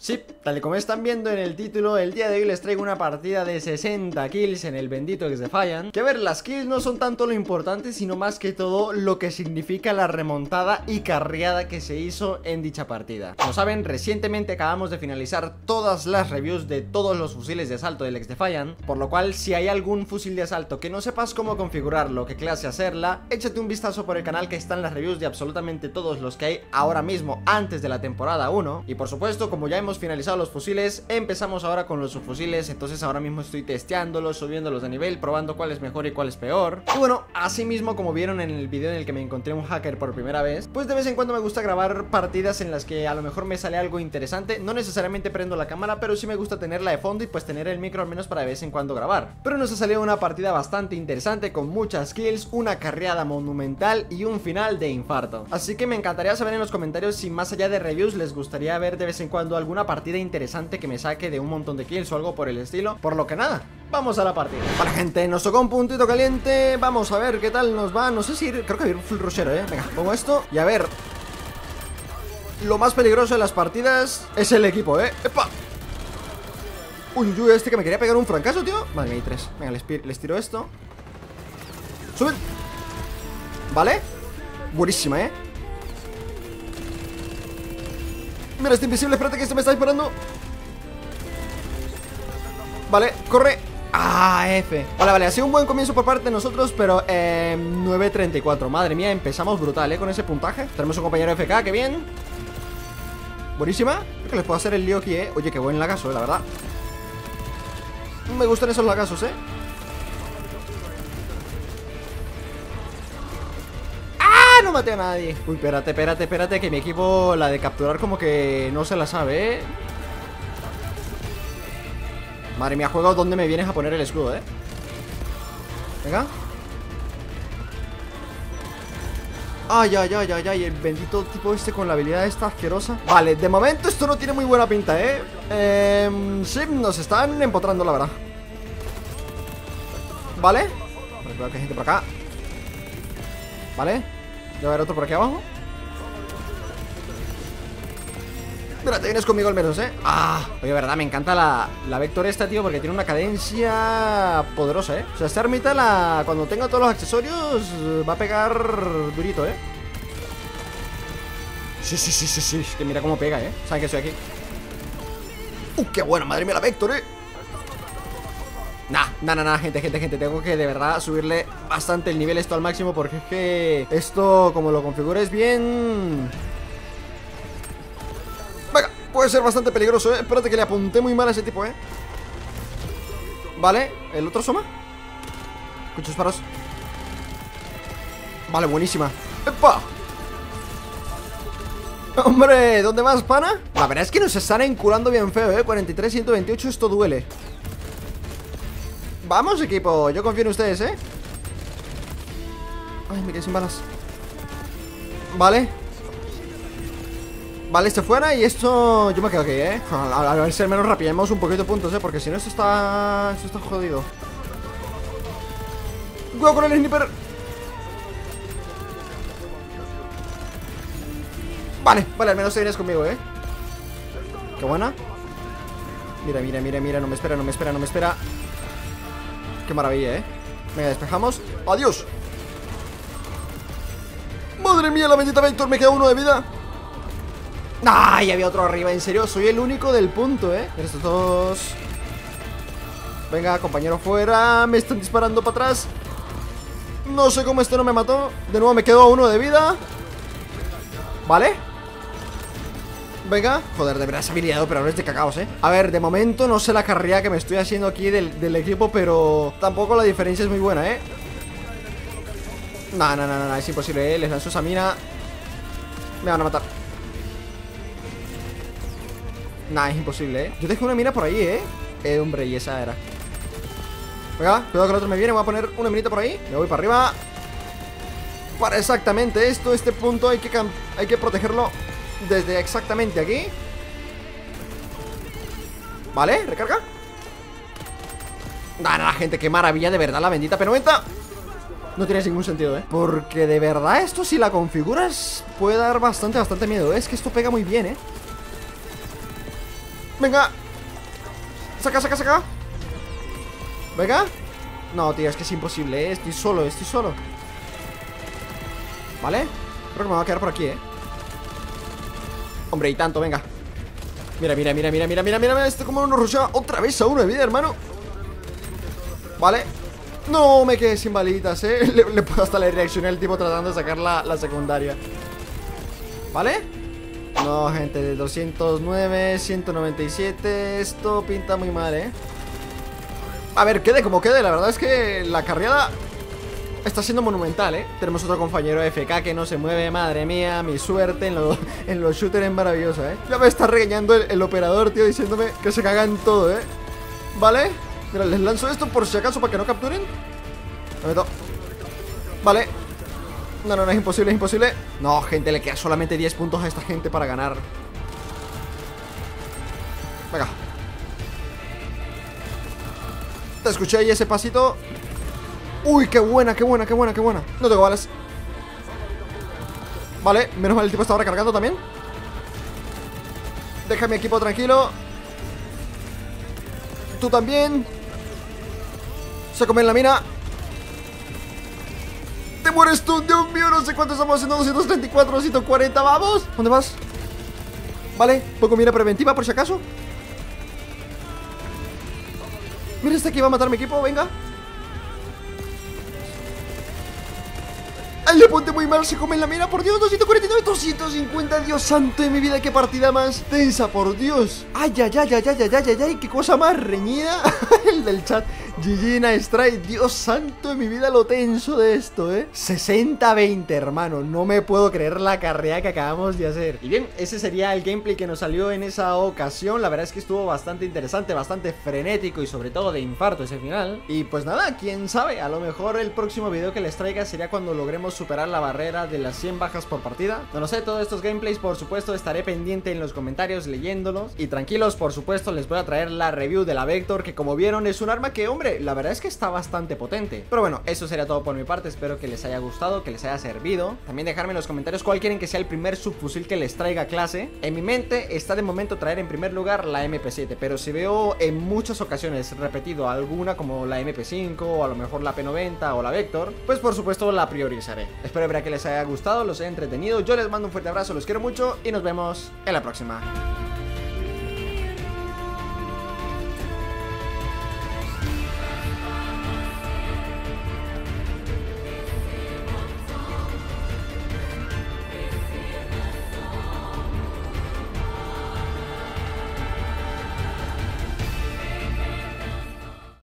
Sí, tal y como están viendo en el título, el día de hoy les traigo una partida de 60 kills en el bendito XDefiant. Que a ver, las kills no son tanto lo importante, sino más que todo lo que significa la remontada y carreada que se hizo en dicha partida. Como saben, recientemente acabamos de finalizar todas las reviews de todos los fusiles de asalto del XDefiant, por lo cual si hay algún fusil de asalto que no sepas cómo configurarlo, qué clase hacerla, échate un vistazo por el canal, que están las reviews de absolutamente todos los que hay ahora mismo antes de la temporada 1. Y por supuesto, como ya hemos finalizado los fusiles, empezamos ahora con los subfusiles. Entonces ahora mismo estoy testeándolos, subiéndolos de nivel, probando cuál es mejor y cuál es peor. Y bueno, así mismo, como vieron en el video en el que me encontré un hacker por primera vez, pues de vez en cuando me gusta grabar partidas en las que a lo mejor me sale algo interesante. No necesariamente prendo la cámara, pero sí me gusta tenerla de fondo y pues tener el micro al menos para de vez en cuando grabar. Pero nos ha salido una partida bastante interesante, con muchas kills, una carreada monumental y un final de infarto. Así que me encantaría saber en los comentarios si más allá de reviews les gustaría ver de vez en cuando alguna partida interesante que me saque de un montón de kills o algo por el estilo. Por lo que nada, vamos a la partida. Vale, gente, nos tocó un puntito caliente. Vamos a ver qué tal nos va. No sé si creo que hay un full rushero, venga, pongo esto y a ver. Lo más peligroso de las partidas es el equipo, ¡Epa! Uy, uy, este que me quería pegar un francazo, tío. Vale, hay tres. Venga, les tiro esto. ¡Suben! Vale. Buenísima, Mira, este invisible, espérate que este me está disparando. Vale, corre. Ah, F. Vale, ha sido un buen comienzo por parte de nosotros, pero 9:34. Madre mía, empezamos brutal, con ese puntaje. Tenemos un compañero FK, que bien. Buenísima. Creo que les puedo hacer el lío aquí, Oye, qué buen lagazo, la verdad. Me gustan esos lagazos, No maté a nadie. Uy, espérate, que mi equipo, la de capturar, como que no se la sabe, Madre mía, juego donde me vienes a poner el escudo, Venga. Ay, el bendito tipo este con la habilidad esta asquerosa. Vale, de momento esto no tiene muy buena pinta, sí, nos están empotrando, la verdad. Vale. Vale, creo que hay gente por acá. Vale. Ya va a haber otro por aquí abajo. Mira, te vienes conmigo al menos, Oye, verdad, me encanta la Vector esta, tío, porque tiene una cadencia poderosa, O sea, esta ermita, cuando tenga todos los accesorios, va a pegar durito, Sí, es que mira cómo pega, Saben que estoy aquí. Qué bueno, madre mía, la Vector, Nah, gente, tengo que de verdad subirle bastante el nivel esto al máximo, porque es que esto, como lo configures bien, venga, puede ser bastante peligroso, Espérate que le apunté muy mal a ese tipo, Vale, ¿el otro asoma? Escucho disparos. Vale, buenísima. ¡Epa! Hombre, ¿dónde vas, pana? La verdad es que nos están enculando bien feo, 43-128, esto duele. Vamos, equipo, yo confío en ustedes, Ay, me quedé sin balas. Vale. Vale, este fuera y esto... Yo me quedo aquí, A ver si al menos rapillemos un poquito de puntos, porque si no esto está jodido. Cuidado con el sniper. Vale, al menos te vienes conmigo, Qué buena. Mira, no me espera. Qué maravilla, Venga, despejamos. ¡Adiós! ¡Madre mía, la bendita Vector! Me queda uno de vida. ¡Ay! Había otro arriba, en serio. Soy el único del punto, Mira, estos dos. Venga, compañero fuera. Me están disparando para atrás. No sé cómo este no me mató. De nuevo me quedó uno de vida. Vale. Venga, joder, de verdad esa habilidad pero es de cagaos, A ver, de momento no sé la carrera que me estoy haciendo aquí del equipo, pero tampoco la diferencia es muy buena, No, es imposible, Les lanzo esa mina. Me van a matar. Es imposible, Yo dejé una mina por ahí, hombre, y esa era. Venga, cuidado que el otro me viene. Voy a poner una minita por ahí. Me voy para arriba. Para exactamente esto, este punto hay que protegerlo desde exactamente aquí. Vale, recarga. Nada, gente, qué maravilla, de verdad, la bendita P90. No tiene ningún sentido, porque de verdad esto, si la configuras, puede dar bastante miedo, Es que esto pega muy bien, Venga. Saca, saca, saca. Venga. No, tío, es que es imposible, ¿eh? Estoy solo, estoy solo. ¿Vale? Creo que me voy a quedar por aquí, ¿eh? Hombre, y tanto, venga. Mira, mira, mira, mira, mira, mira, mira. Esto como nos rushea otra vez a uno de vida, hermano. Vale. No, me quedé sin balitas, ¿eh? Hasta le reaccioné al tipo tratando de sacar la secundaria. ¿Vale? No, gente, de 209, 197. Esto pinta muy mal, ¿eh? A ver, quede como quede. La verdad es que la carreada está siendo monumental, ¿eh? Tenemos otro compañero FK que no se mueve. Madre mía, mi suerte en los shooters es maravillosa, ¿eh? Ya me está regañando el operador, tío, diciéndome que se cagan todo, ¿eh? ¿Vale? Mira, les lanzo esto por si acaso para que no capturen. Me meto. Vale. No, no, no, es imposible, es imposible. No, gente, le queda solamente 10 puntos a esta gente para ganar. Venga. Te escuché ahí ese pasito. Uy, qué buena, qué buena, qué buena, qué buena. No tengo balas. Vale, menos mal el tipo está ahora cargando también. Deja mi equipo tranquilo. Tú también. Se come en la mina. Te mueres tú, Dios mío, no sé cuánto estamos haciendo. 234, 240, vamos. ¿Dónde vas? Vale, pongo mira preventiva por si acaso. Mira, este aquí va a matar a mi equipo, venga. Le ponte muy mal, se come en la mira, por Dios. 249, 250, Dios santo de mi vida. Qué partida más tensa, por Dios. Ay, ay, ay, ay, ay, ay, ay, ay, qué cosa más reñida. El del chat, GG Strike. Dios santo de mi vida, lo tenso de esto, 60-20, hermano. No me puedo creer la carrera que acabamos de hacer. Y bien, ese sería el gameplay que nos salió en esa ocasión. La verdad es que estuvo bastante interesante, bastante frenético y sobre todo de infarto ese final. Y pues nada, quién sabe, a lo mejor el próximo video que les traiga sería cuando logremos superar la barrera de las 100 bajas por partida. No lo sé, todos estos gameplays por supuesto estaré pendiente en los comentarios leyéndolos. Y tranquilos, por supuesto les voy a traer la review de la Vector, que como vieron es un arma que, hombre, la verdad es que está bastante potente. Pero bueno, eso sería todo por mi parte, espero que les haya gustado, que les haya servido. También dejarme en los comentarios cuál quieren que sea el primer subfusil que les traiga a clase. En mi mente está de momento traer en primer lugar la MP7, pero si veo en muchas ocasiones repetido alguna como la MP5 o a lo mejor la P90 o la Vector, pues por supuesto la priorizaré. Espero ver que les haya gustado, los haya entretenido. Yo les mando un fuerte abrazo, los quiero mucho y nos vemos en la próxima.